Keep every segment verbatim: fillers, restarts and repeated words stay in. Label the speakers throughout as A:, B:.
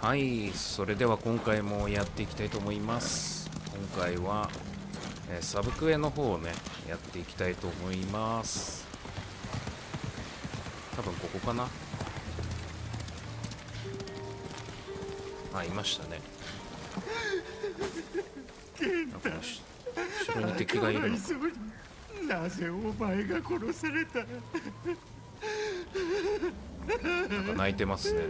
A: はい、それでは今回もやっていきたいと思います。今回は、えー、サブクエの方をねやっていきたいと思います。多分ここかな。あ、いましたね。なんか後ろに敵がいるのか。
B: なぜお前が殺された。
A: なんか泣いてますね。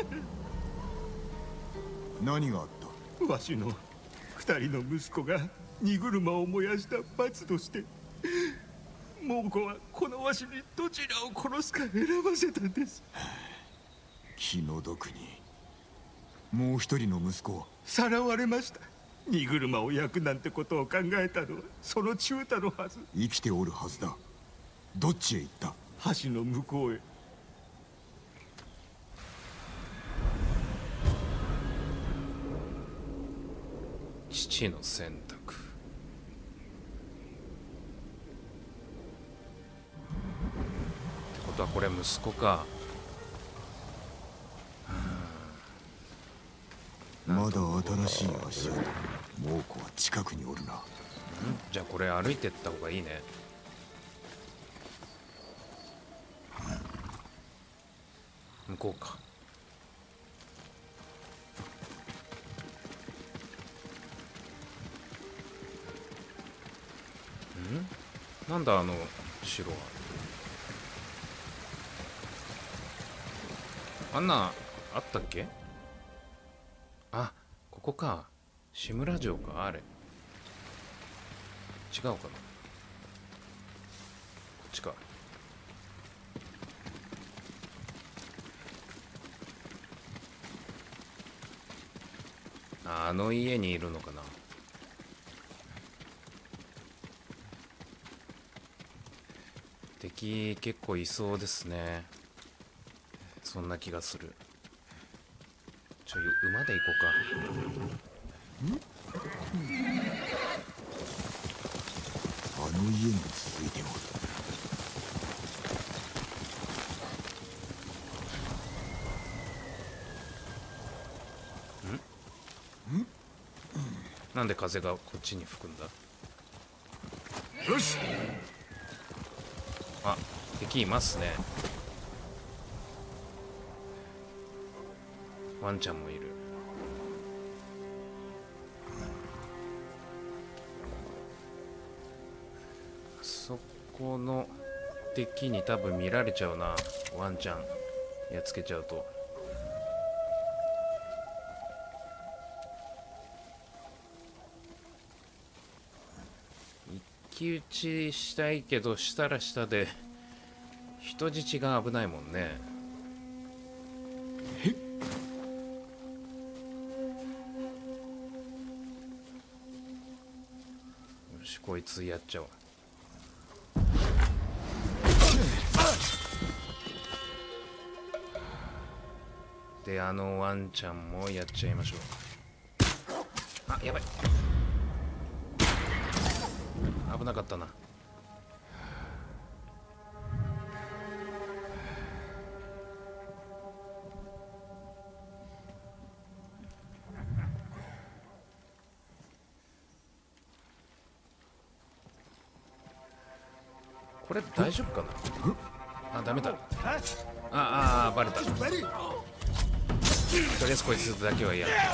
C: 何があった？
B: わしの二人の息子が荷車を燃やした罰として猛虎はこのわしにどちらを殺すか選ばせたんです。
C: 気の毒に。もう一人の息子は
B: さらわれました。荷車を焼くなんてことを考えたのはその中太のはず。
C: 生きておるはずだ。どっちへ行った？
B: 橋の向こうへ。
A: 父の選択。ってことはこれ息子か。
C: まだ新しい足跡。猛虎は近くにおるな。
A: んじゃあこれ歩いてった方がいいね。向こうか。んなんだあの城は。あんなあったっけ。あ、ここか。志村城か。あれ違うかな。こっちか。あの家にいるのかな。敵結構いそうですね。そんな気がする。ちょ馬で行こうか。
C: あの家に続いておる。
A: なんで風がこっちに吹くんだ。
C: よし。
A: あ、敵いますね。ワンちゃんもいる。そこの敵に多分見られちゃうな。ワンちゃんやっつけちゃうと。一騎打ちしたいけどしたらしたで人質が危ないもんね。よし、こいつやっちゃおう。で、あのワンちゃんもやっちゃいましょう。あ、やばい。危なかったな。これ大丈夫かな。あ、ダメだ。ああ、バレた。とりあえずこいつだけは嫌。よ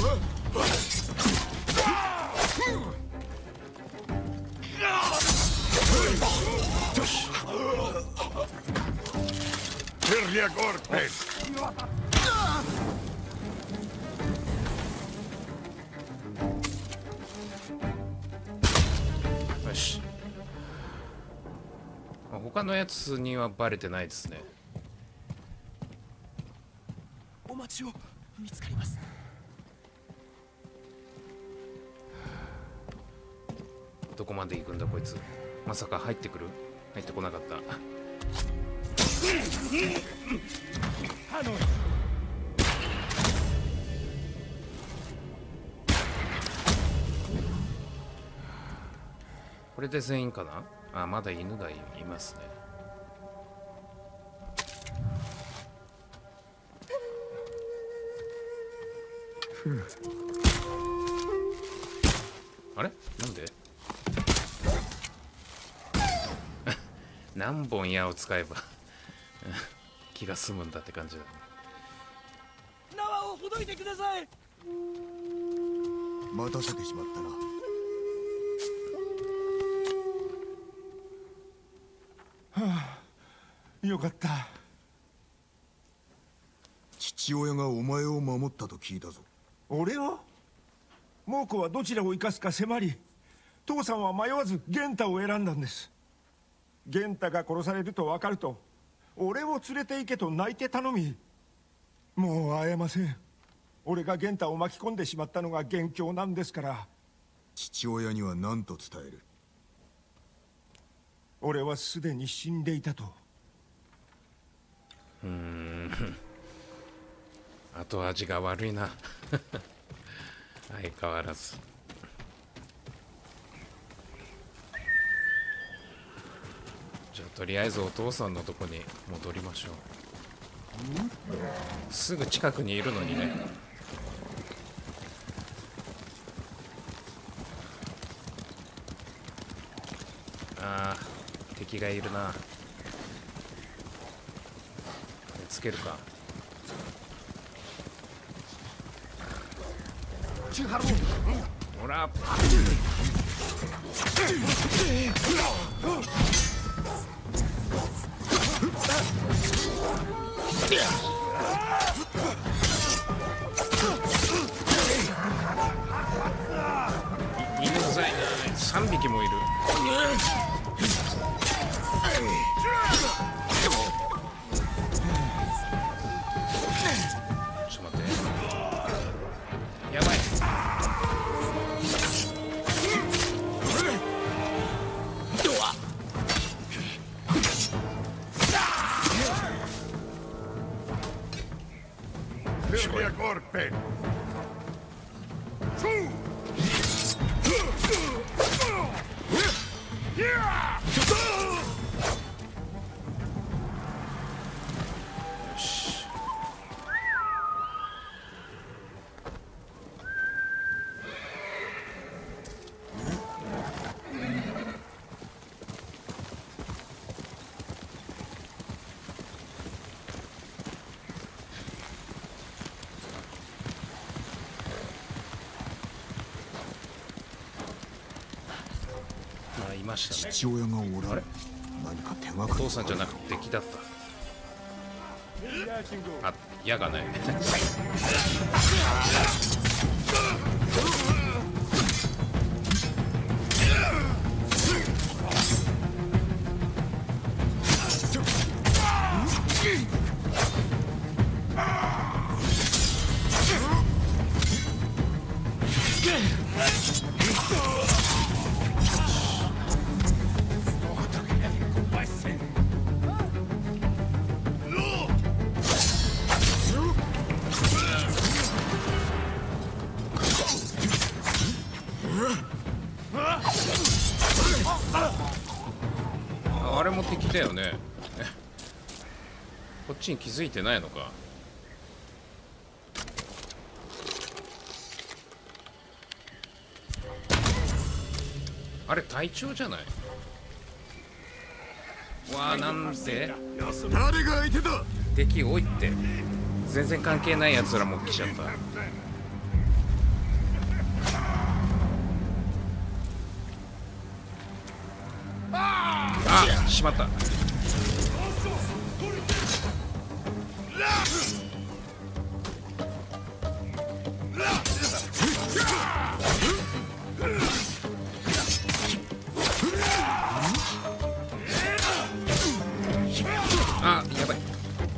A: し。よし。他のやつにはバレてないですね。
D: お待ちを。見つかります。
A: どこまで行くんだこいつ。まさか入ってくる？入ってこなかった。これで全員かな。あ、まだ犬がいますね。 あれなんで何本矢を使えば気が済むんだって感じだね。
D: 縄をほどいてください。
C: 待たせてしまったな。
B: はあ、よかった。
C: 父親がお前を守ったと聞いたぞ。
B: 俺を？猛虎はどちらを生かすか迫り、父さんは迷わず元太を選んだんです。元太が殺されると分かると、俺を連れて行けと泣いて頼み、もう会えません。俺が元太を巻き込んでしまったのが元凶なんですから。
C: 父親には何と伝える？
B: 俺はすでに死んでいたと。
A: うーん後味が悪いな相変わらず。じゃあとりあえずお父さんのとこに戻りましょう。すぐ近くにいるのにね。あー敵がいるな。つけるか。ほら犬うざいな。さんびきもいる。ちょっと待って、やばい。
C: Corpe.
A: いましたね。
C: 父親がおられ、何か手がかり。
A: お父さんじゃなくて敵だった。あ、矢がないあれも敵だよね。こっちに気づいてないのか。あれ隊長じゃない。わあ、なんで
C: 誰が相手だ。
A: 敵多いって。全然関係ないやつらも来ちゃった。あ、しまった。あ、やばい。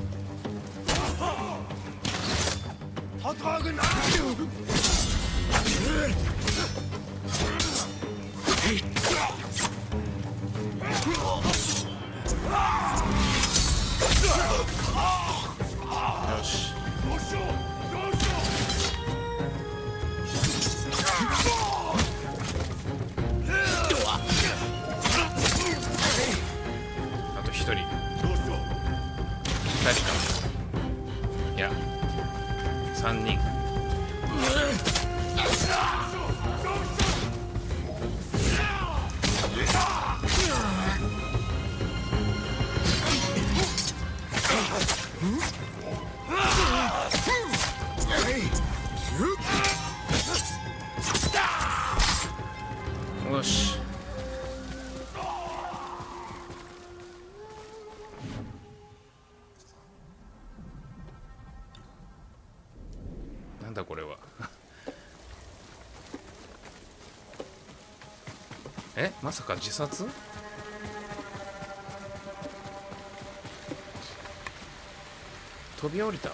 A: よし。あと一人。二人か。いや、三人。 よし。なんだこれは。え、まさか自殺？飛び降りた？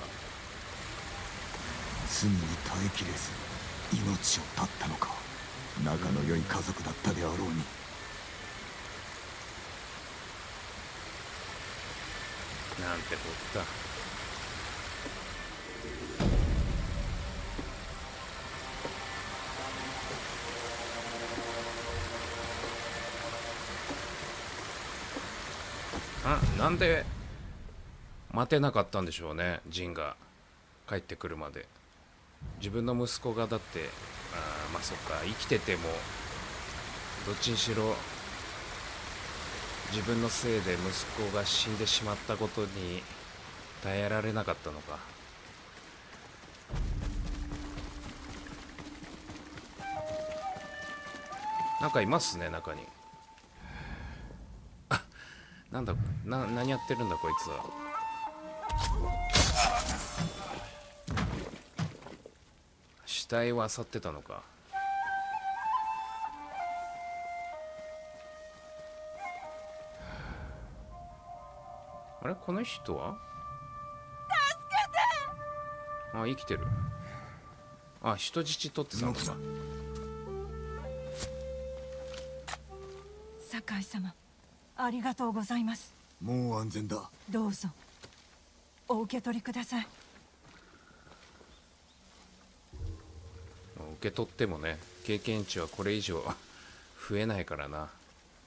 C: 罪に耐えきれず命を絶ったのか。仲の良い家族だったであろうに。
A: なんてこった。あ、なんで待てなかったんでしょうね、ジンが帰ってくるまで。自分の息子がだって、あ、まあそっか、生きててもどっちにしろ自分のせいで息子が死んでしまったことに耐えられなかったのか。なんかいますね、中に。あ、なんだ、な、何やってるんだこいつは。死体を漁ってたのか。あれ、この人は？助けて！あ、生きてる。あ、人質取ってたのか。
E: 酒井様、ありがとうございます。
C: もう安全だ。
E: どうぞお受け取りください。
A: 受け取ってもね、経験値はこれ以上増えないからな。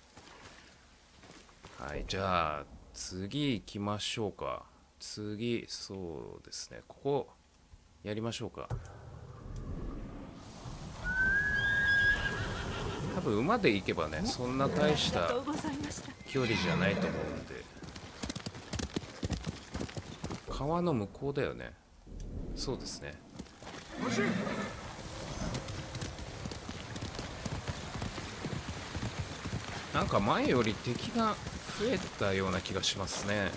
A: はい、じゃあ次行きましょうか。次、そうですね、ここやりましょうか。多分馬で行けばね、そんな大した距離じゃないと思うんで。川の向こうだよね。そうですね。なんか前より敵が増えたような気がしますね。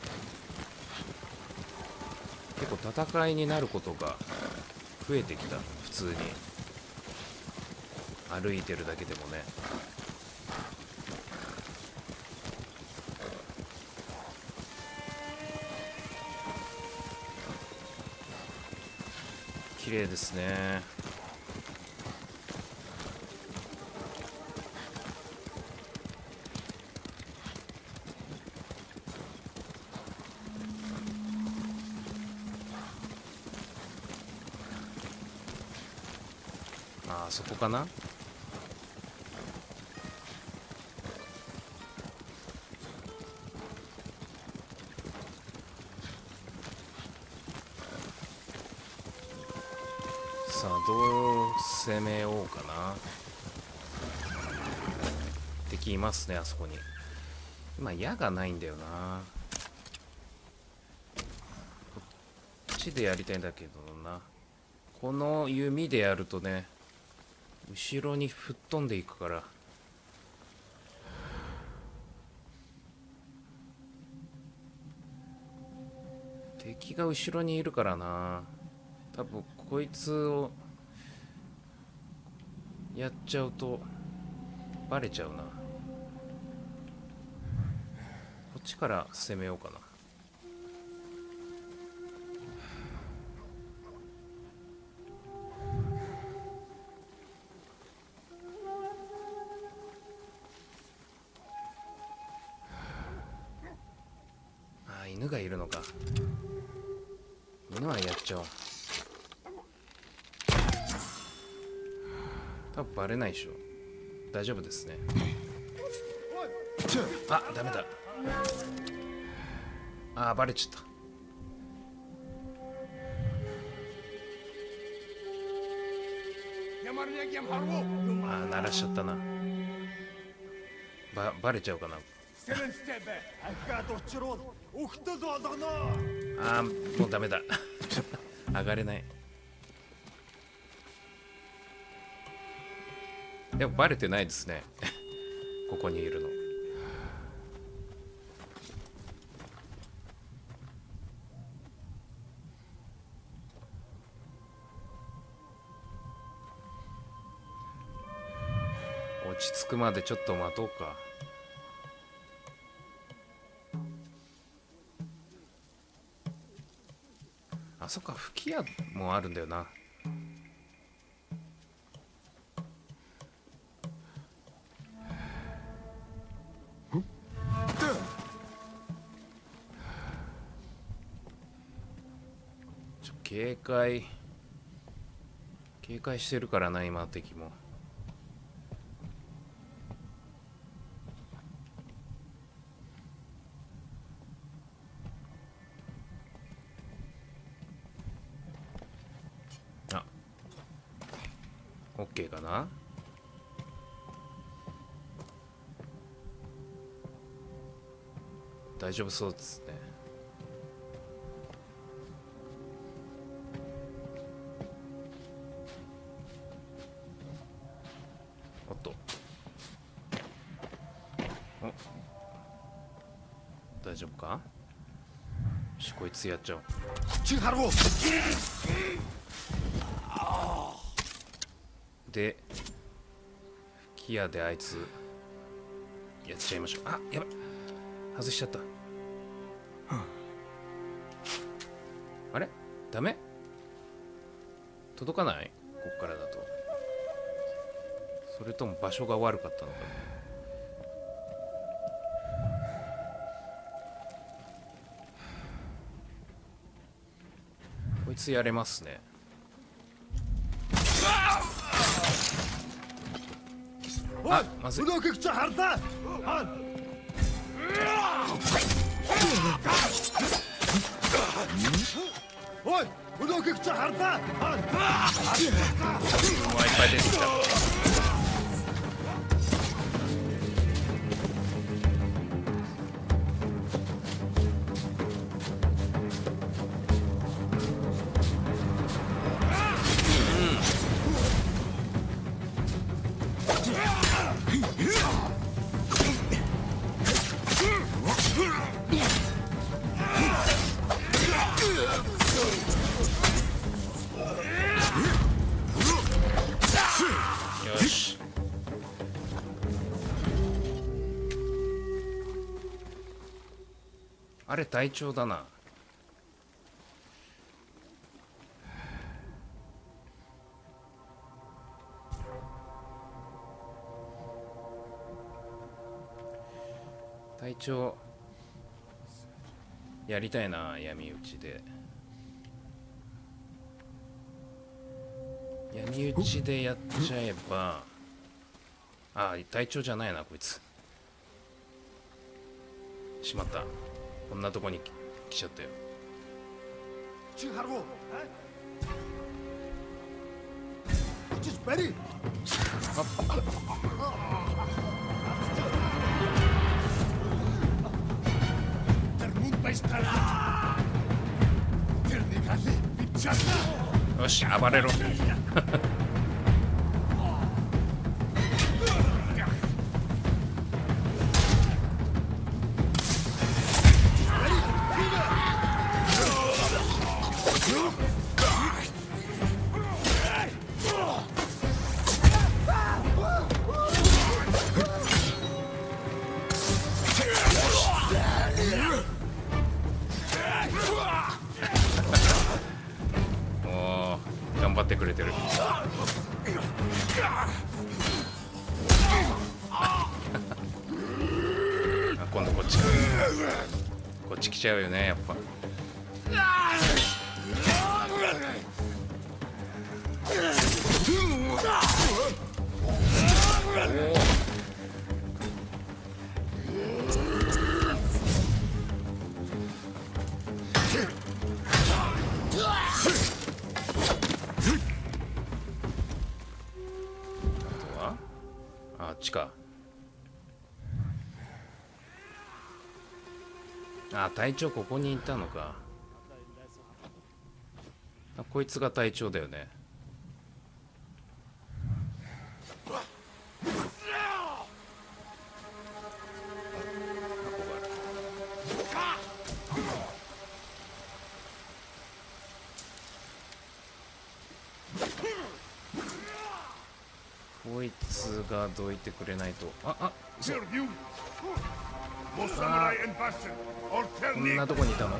A: 結構戦いになることが増えてきた。普通に歩いてるだけでもね。綺麗ですね。あそこかな。さあどう攻めようかな。敵いますね、あそこに。今矢がないんだよな。こっちでやりたいんだけどな。この弓でやるとね、後ろに吹っ飛んでいくから。敵が後ろにいるからな。多分こいつをやっちゃうとバレちゃうな。こっちから攻めようかな。あ、犬がいるのか。犬はやっちゃおう。多分バレないでしょ。大丈夫ですね。あ、ダメだ。あ、バレちゃった。 あー鳴らしちゃったな。ばバレちゃうかな。あーもうダメだ上がれない。でもバレてないですねここにいるの。落ち着くまでちょっと待とうか。あ、そっか、吹き矢もあるんだよな。ちょ警戒警戒してるからな今敵も。あ、オッケーかな。大丈夫そうですね。おっと、お、大丈夫か。よし、こいつやっちゃおう。で吹き矢であいつやっちゃいましょう。あ、やばい、外しちゃった。あれダメ？届かない？こっからだと。それとも場所が悪かったのかな。こいつやれますね。あ、まずい。
B: おい、うどくくちゃはるた。
A: うわ、いっぱい出てきた。よし、あれ隊長だな。隊長やりたいな、闇討ちで。闇討ちでやっちゃえば。ああ、隊長じゃないなこいつ。しまった、こんなとこに来ちゃったよ。よし、暴れろおー、頑張ってくれてるあ、今度こっちか。こっち来ちゃうよね、やっぱ。 ちか。あ、隊長ここにいたのか。あ、こいつが隊長だよね。こいつがどいてくれないと。ああ、そう。あ、こんなとこにいたの。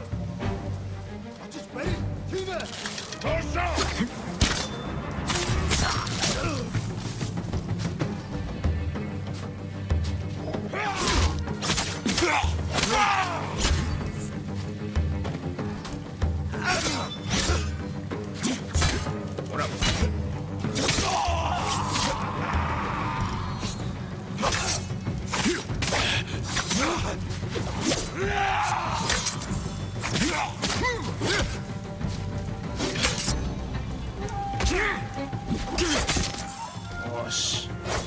A: ほら。よし。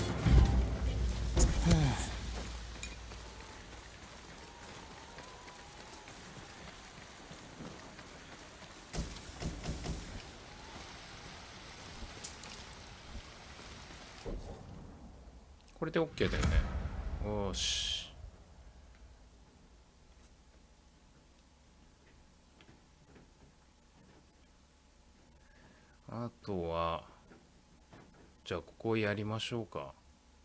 A: これで OK だよね。よし。あとはじゃあここやりましょうか。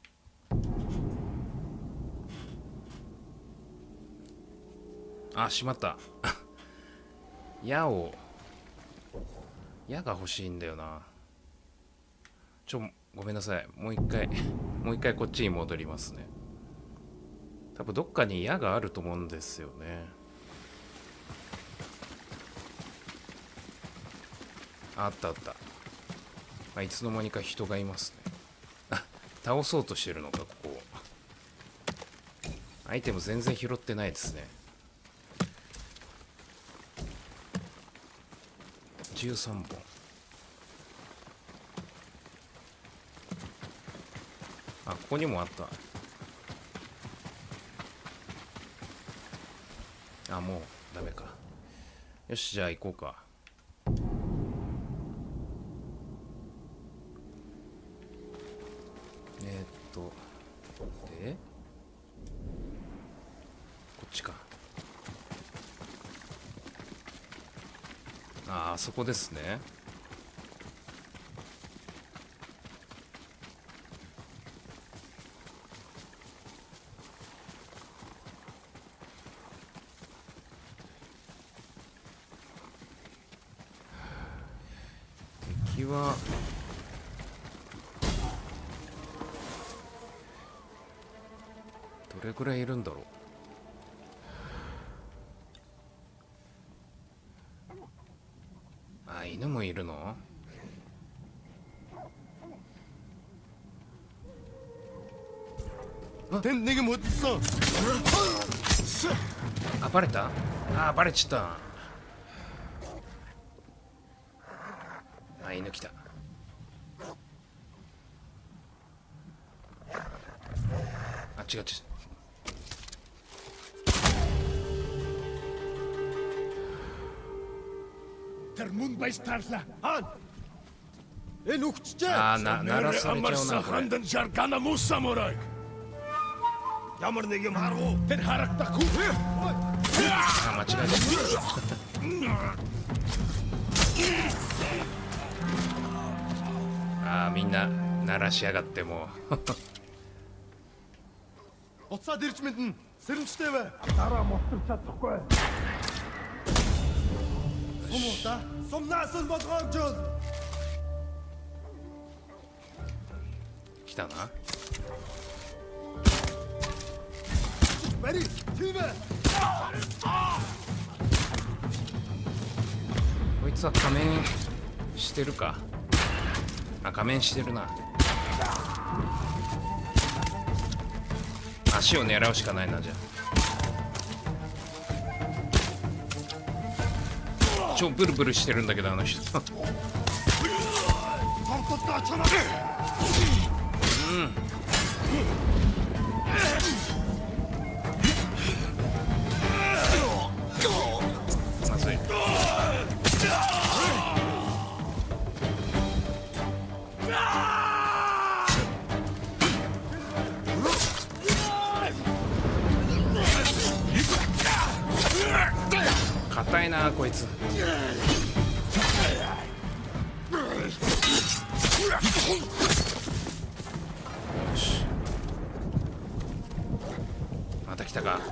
A: あ、しまった矢を矢が欲しいんだよな。ちょごめんなさい、もう一回もう一回こっちに戻りますね。多分どっかに矢があると思うんですよね。あったあった。あ、いつの間にか人がいますね。あ、倒そうとしてるのか、ここ。アイテム全然拾ってないですね。じゅうさんぼん。あ、ここにもあった。あ、もうダメか。よし、じゃあ行こうか。えー、っとでこっちか。ああ、そこですね。敵はどれくらいいるんだろう。あ、犬もいるの？あ、あ、バレた？あ、バレちゃった。あ、犬来た。あ、違う違う。あー、な、鳴らされちゃうな、これ。あ、間違えた。あー、みんな鳴らしやがってもう。来たな。こいつは仮面してるか。あ、仮面してるな。足を狙うしかないな。じゃあ超ブルブルしてるんだけど、あの人。うん。 まずい。硬いなこいつ。また来たか。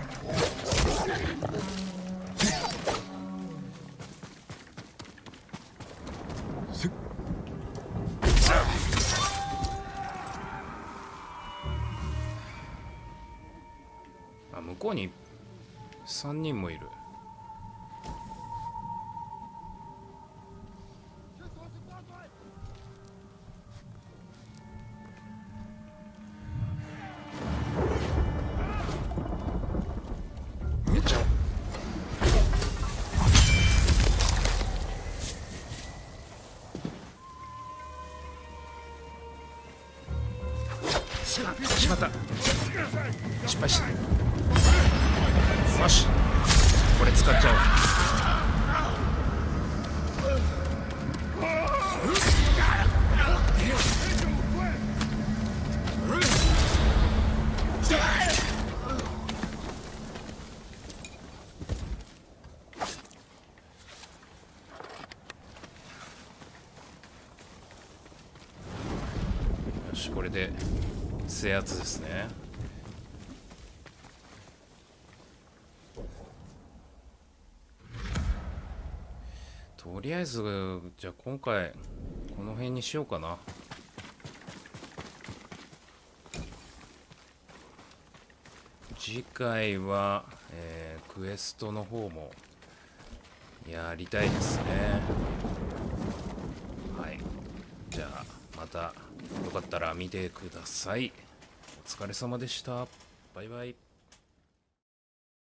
A: あ、向こうにさんにんもいる。めっちゃしまった。失敗した。よし、これ使っちゃおう。よし、これで制圧ですね。とりあえずじゃあ今回この辺にしようかな。次回は、えー、クエストの方もやりたいですね。はい、じゃあまたよかったら見てください。お疲れ様でした。バイバイ。